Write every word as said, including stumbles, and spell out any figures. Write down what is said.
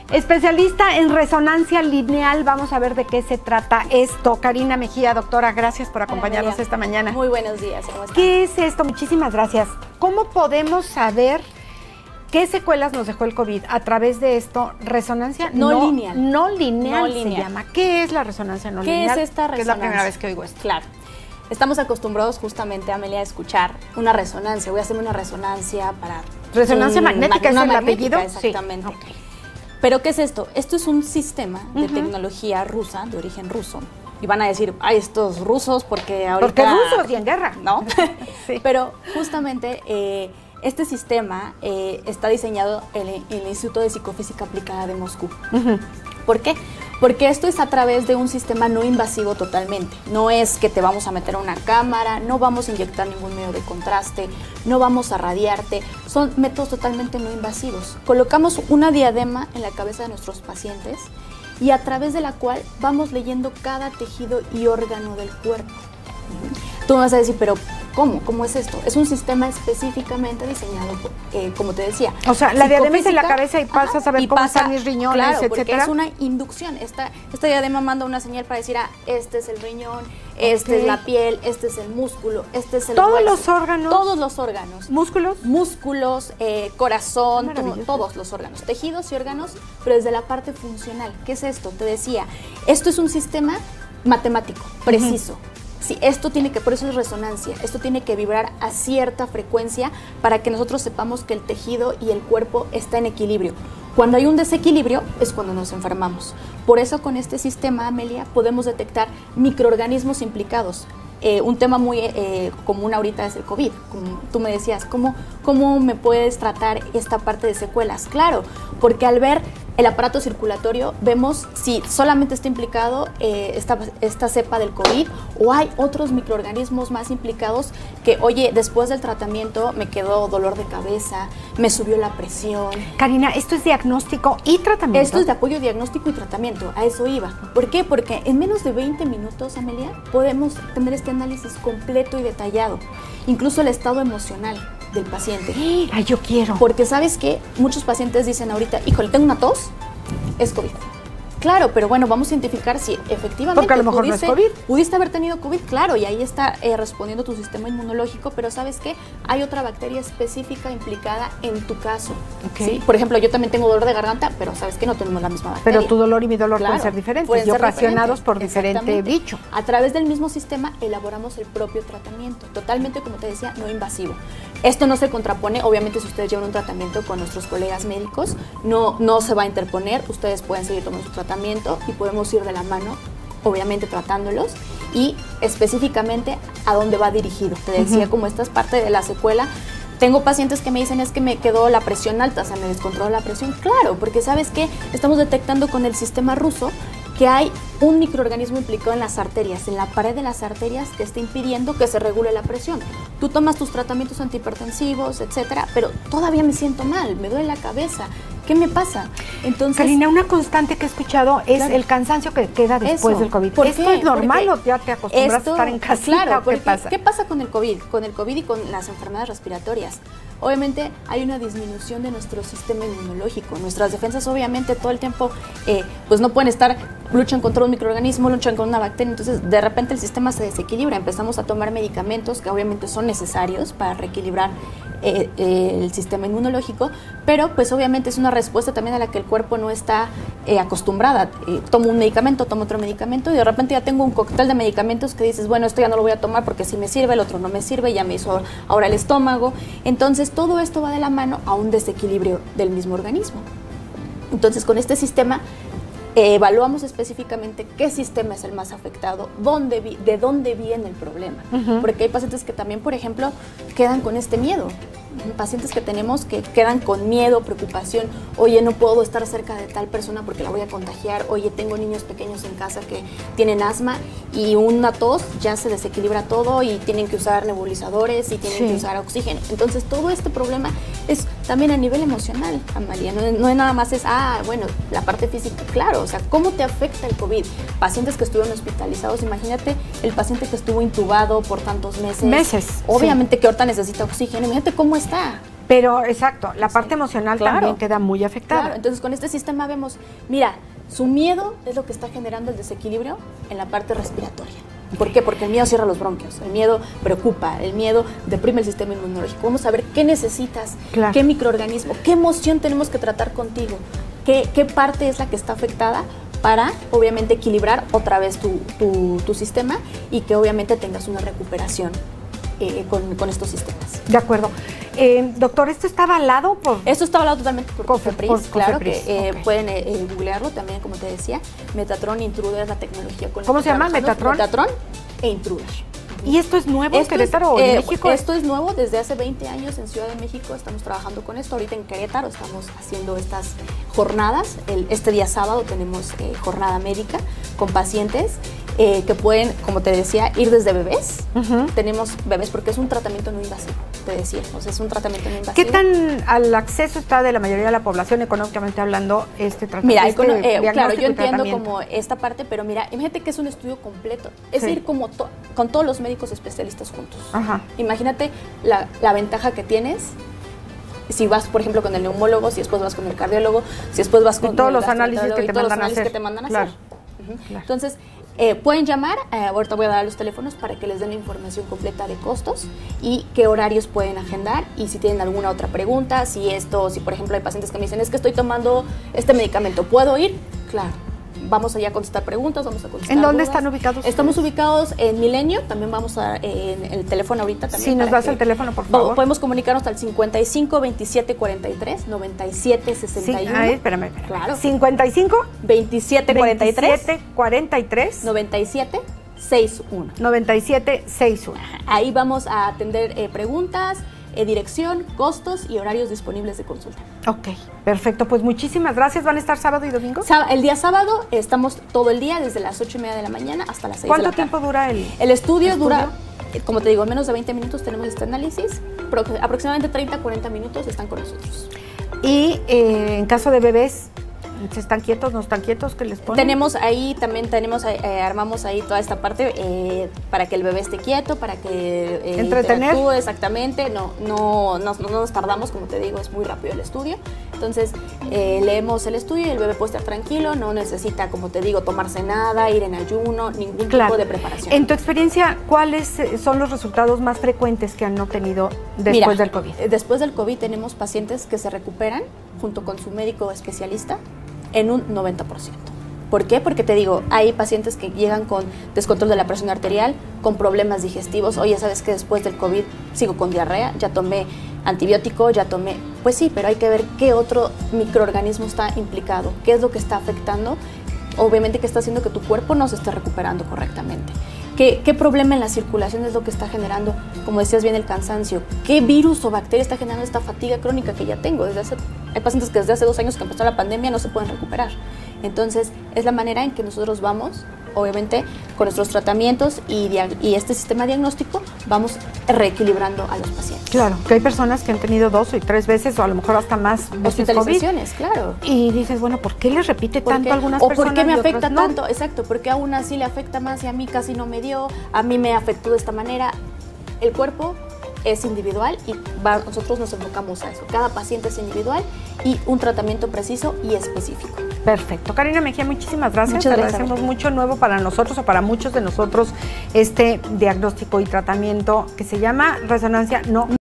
Especialista en resonancia lineal, vamos a ver de qué se trata esto. Karina Mejía, doctora, gracias por acompañarnos Hola, esta mañana. Muy buenos días, ¿cómo están? ¿Qué es esto? Muchísimas gracias. ¿Cómo podemos saber qué secuelas nos dejó el COVID a través de esto? Resonancia no, no lineal. No lineal, no se lineal. llama. ¿Qué es la resonancia no ¿Qué lineal? ¿Qué es esta resonancia? Que es la primera vez que oigo esto. Claro. Estamos acostumbrados justamente, Amelia, a escuchar una resonancia. Voy a hacerme una resonancia para... Resonancia un, magnética, una ¿es el magnética, apellido? Exactamente. Sí. Okay. ¿Pero qué es esto? Esto es un sistema de uh-huh. tecnología rusa, de origen ruso. Y van a decir, ay, estos rusos, porque ahorita... Porque rusos y en guerra. ¿No? Sí. Pero justamente eh, este sistema eh, está diseñado en el, en el Instituto de Psicofísica Aplicada de Moscú. Uh-huh. ¿Por qué? Porque esto es a través de un sistema no invasivo totalmente. No es que te vamos a meter a una cámara, no vamos a inyectar ningún medio de contraste, no vamos a radiarte. Son métodos totalmente no invasivos. Colocamos una diadema en la cabeza de nuestros pacientes y a través de la cual vamos leyendo cada tejido y órgano del cuerpo. Tú me vas a decir, pero ¿cómo? ¿Cómo es esto? Es un sistema específicamente diseñado, eh, como te decía. O sea, la diadema es en la cabeza y pasas ajá, a ver cómo pasa, están mis riñones, claro, etcétera. Porque es una inducción. Esta, esta diadema manda una señal para decir, ah, este es el riñón, este okay. es la piel, este es el músculo, este es el ¿Todos hueso. los órganos? Todos los órganos. ¿Músculos? Músculos, eh, corazón, todos los órganos. Tejidos y órganos, pero desde la parte funcional. ¿Qué es esto? Te decía, esto es un sistema matemático, preciso. Uh-huh. Sí, esto tiene que, por eso es resonancia, esto tiene que vibrar a cierta frecuencia para que nosotros sepamos que el tejido y el cuerpo está en equilibrio. Cuando hay un desequilibrio es cuando nos enfermamos. Por eso con este sistema, Amelia, podemos detectar microorganismos implicados. Eh, un tema muy eh, común ahorita es el COVID. Como tú me decías, ¿cómo, ¿cómo me puedes tratar esta parte de secuelas? Claro, porque al ver el aparato circulatorio vemos si solamente está implicado eh, esta, esta cepa del COVID o hay otros microorganismos más implicados que, oye, después del tratamiento me quedó dolor de cabeza, me subió la presión. Karina, ¿esto es diagnóstico y tratamiento? Esto es de apoyo diagnóstico y tratamiento, a eso iba. ¿Por qué? Porque en menos de veinte minutos, Amelia, podemos tener este análisis completo y detallado, incluso el estado emocional del paciente. Ay, yo quiero. Porque ¿sabes qué? Muchos pacientes dicen ahorita, híjole, tengo una tos, es COVID. Claro, pero bueno, vamos a identificar si efectivamente porque a lo mejor pudiste, no es COVID. Pudiste haber tenido COVID, claro, y ahí está eh, respondiendo tu sistema inmunológico, pero ¿sabes qué? Hay otra bacteria específica implicada en tu caso. Okay. ¿Sí? Por ejemplo, yo también tengo dolor de garganta, pero ¿sabes qué? No tenemos la misma bacteria. Pero tu dolor y mi dolor claro, pueden ser diferentes pueden y ser ocasionados diferentes. por diferente bicho. A través del mismo sistema elaboramos el propio tratamiento, totalmente, como te decía, no invasivo. Esto no se contrapone, obviamente si ustedes llevan un tratamiento con nuestros colegas médicos, no, no se va a interponer, ustedes pueden seguir tomando su tratamiento y podemos ir de la mano, obviamente tratándolos y específicamente a dónde va dirigido. Te decía, uh-huh. como esta es parte de la secuela. Tengo pacientes que me dicen, es que me quedó la presión alta, o sea, me descontroló la presión. Claro, porque ¿sabes qué? Estamos detectando con el sistema ruso que hay un microorganismo implicado en las arterias, en la pared de las arterias que está impidiendo que se regule la presión. Tú tomas tus tratamientos antihipertensivos, etcétera, pero todavía me siento mal, me duele la cabeza. ¿Qué me pasa? Entonces, Karina, una constante que he escuchado es claro. el cansancio que queda después Eso. del COVID. ¿Por ¿Esto qué? es normal porque o ya te acostumbras esto, a estar en casita? Claro, ¿o qué pasa? ¿Qué pasa con el COVID? Con el COVID y con las enfermedades respiratorias. Obviamente hay una disminución de nuestro sistema inmunológico. Nuestras defensas obviamente todo el tiempo eh, pues no pueden estar, luchan contra un microorganismo, luchan con una bacteria, entonces de repente el sistema se desequilibra. Empezamos a tomar medicamentos que obviamente son necesarios para reequilibrar eh, eh, el sistema inmunológico, pero pues obviamente es una respuesta también a la que el cuerpo no está eh, acostumbrada. Eh, tomo un medicamento, tomo otro medicamento y de repente ya tengo un cóctel de medicamentos que dices, bueno, esto ya no lo voy a tomar porque sí me sirve, el otro no me sirve, ya me hizo ahora el estómago. Entonces todo esto va de la mano a un desequilibrio del mismo organismo. Entonces con este sistema eh, evaluamos específicamente qué sistema es el más afectado, dónde vi, de dónde viene el problema. Uh-huh. Porque hay pacientes que también, por ejemplo, quedan con este miedo. Pacientes que tenemos que quedan con miedo, preocupación, oye, no puedo estar cerca de tal persona porque la voy a contagiar, oye, tengo niños pequeños en casa que tienen asma y una tos ya se desequilibra todo y tienen que usar nebulizadores y tienen sí. que usar oxígeno. Entonces todo este problema es también a nivel emocional, Amalia, no, no es nada más es, ah, bueno, la parte física, claro, o sea, ¿cómo te afecta el COVID? Pacientes que estuvieron hospitalizados, imagínate el paciente que estuvo intubado por tantos meses. Meses. Obviamente sí. que ahorita necesita oxígeno, imagínate cómo está. Pero, exacto, la parte Sí. emocional Claro. también queda muy afectada. Claro, entonces con este sistema vemos, mira, su miedo es lo que está generando el desequilibrio en la parte respiratoria. ¿Por qué? Porque el miedo cierra los bronquios, el miedo preocupa, el miedo deprime el sistema inmunológico. Vamos a ver qué necesitas, Claro. qué microorganismo, qué emoción tenemos que tratar contigo, qué, qué parte es la que está afectada para, obviamente, equilibrar otra vez tu, tu, tu sistema y que obviamente tengas una recuperación eh, con, con estos sistemas. De acuerdo. Eh, doctor, ¿esto está avalado por...? Esto está hablado totalmente por Cofe- Cofepris, por claro Cofepris, que eh, ok. pueden eh, eh, googlearlo también, como te decía. Metatron Intruder es la tecnología con la ¿Cómo que se llama? trabajamos. ¿Metatron? Metatron e Intruder. ¿Y esto es nuevo en Esto es, Querétaro o en eh, México? Esto es nuevo desde hace veinte años en Ciudad de México. Estamos trabajando con esto. Ahorita en Querétaro estamos haciendo estas jornadas. El, este día sábado tenemos eh, jornada médica con pacientes eh, que pueden, como te decía, ir desde bebés. Ujú. Tenemos bebés porque es un tratamiento no invasivo, te decía. O sea, es un tratamiento no invasivo. ¿Qué tan al acceso está de la mayoría de la población, económicamente hablando, este tratamiento? Mira, este econo- eh, claro, diagnóstico yo y entiendo tratamiento? como esta parte, pero mira, imagínate que es un estudio completo. Es Sí. ir como to- con todos los médicos especialistas juntos. Ajá. Imagínate la, la ventaja que tienes si vas, por ejemplo, con el neumólogo, si después vas con el cardiólogo, si después vas con Y todos el los análisis gastroenterólogo que y te todos los mandan a análisis hacer. que te mandan a Claro. hacer. Ujú. Claro. Entonces, eh, pueden llamar, eh, ahorita voy a dar los teléfonos para que les den la información completa de costos y qué horarios pueden agendar y si tienen alguna otra pregunta, si esto, si por ejemplo hay pacientes que me dicen, es que estoy tomando este medicamento, ¿puedo ir? Claro. Vamos allá a contestar preguntas, vamos a contestar ¿En dónde dudas. están ubicados Estamos ustedes? ubicados en Milenio, también vamos a eh, en el teléfono ahorita también. Sí, nos para das que- el teléfono, por Po- favor. Podemos comunicarnos al cincuenta y cinco, veintisiete, cuarenta y tres, noventa y siete, Sí, sesenta y uno. ahí, espérame, espérame. Claro. cincuenta y cinco, veintisiete, cuarenta y tres, veintisiete, cuarenta y tres, noventa y siete, sesenta y uno. noventa y siete, sesenta y uno. Ahí vamos a atender eh, preguntas, eh, dirección, costos y horarios disponibles de consulta. Ok, perfecto. Pues muchísimas gracias. ¿Van a estar sábado y domingo? Sá- El día sábado eh, estamos todo el día, desde las ocho y media de la mañana hasta las seis de la ¿Cuánto tarde. tiempo dura el...? El estudio, ¿Estudio? dura, eh, como te digo, en menos de veinte minutos tenemos este análisis, pro- aproximadamente treinta a cuarenta minutos están con nosotros. Y eh, en caso de bebés, ¿se están quietos, no están quietos? ¿Qué les ponen? Tenemos ahí, también tenemos, eh, eh, armamos ahí toda esta parte eh, para que el bebé esté quieto, para que eh, ¿Entretener? interactúe exactamente, no, no, no, no nos tardamos, como te digo, es muy rápido el estudio. Entonces, eh, leemos el estudio y el bebé puede estar tranquilo, no necesita, como te digo, tomarse nada, ir en ayuno, ningún Claro. tipo de preparación. En tu experiencia, ¿cuáles eh, son los resultados más frecuentes que han obtenido después Mira, del COVID? eh, Después del COVID tenemos pacientes que se recuperan junto con su médico especialista en un noventa por ciento. ¿Por qué? Porque te digo, hay pacientes que llegan con descontrol de la presión arterial, con problemas digestivos. Oye, ¿sabes que después del COVID sigo con diarrea? Ya tomé antibiótico, ya tomé... Pues sí, pero hay que ver qué otro microorganismo está implicado, qué es lo que está afectando, obviamente que está haciendo que tu cuerpo no se esté recuperando correctamente. ¿Qué, ¿Qué problema en la circulación es lo que está generando, como decías bien, el cansancio? ¿Qué virus o bacteria está generando esta fatiga crónica que ya tengo? Desde hace, hay pacientes que desde hace dos años que empezó la pandemia no se pueden recuperar. Entonces, es la manera en que nosotros vamos, obviamente, con nuestros tratamientos y, dia- y este sistema diagnóstico, vamos reequilibrando a los pacientes. Claro, que hay personas que han tenido dos o tres veces o a lo mejor hasta más veces COVID. Hospitalizaciones, claro. Y dices, bueno, ¿por qué les repite ¿Por tanto qué? a algunas ¿O personas? por qué me y otras afecta no? tanto? Exacto, porque a una sí le afecta más y a mí casi no me dio, a mí me afectó de esta manera. El cuerpo es individual y va- nosotros nos enfocamos a eso. Cada paciente es individual y un tratamiento preciso y específico. Perfecto. Karina Mejía, muchísimas gracias. Muchas Te gracias, agradecemos Raquel. mucho, nuevo para nosotros o para muchos de nosotros, este diagnóstico y tratamiento que se llama resonancia no